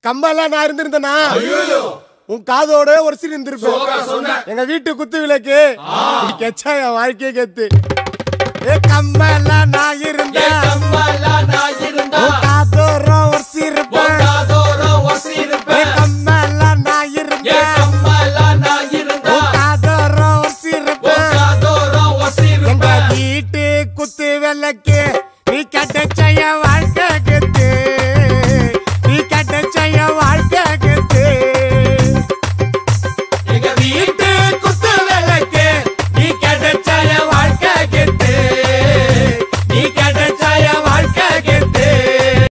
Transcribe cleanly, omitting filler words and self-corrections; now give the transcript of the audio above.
கம்பெல்லாம் நான் இருந்திருந்தேனா உன் காதோட ஒரு சீன் இருந்திருப்பேன். எங்க வீட்டு குத்து விளக்கு கெச்சா என் வாழ்க்கையே கெத்து. கம்பெல்லாம் நான் இருந்தேன்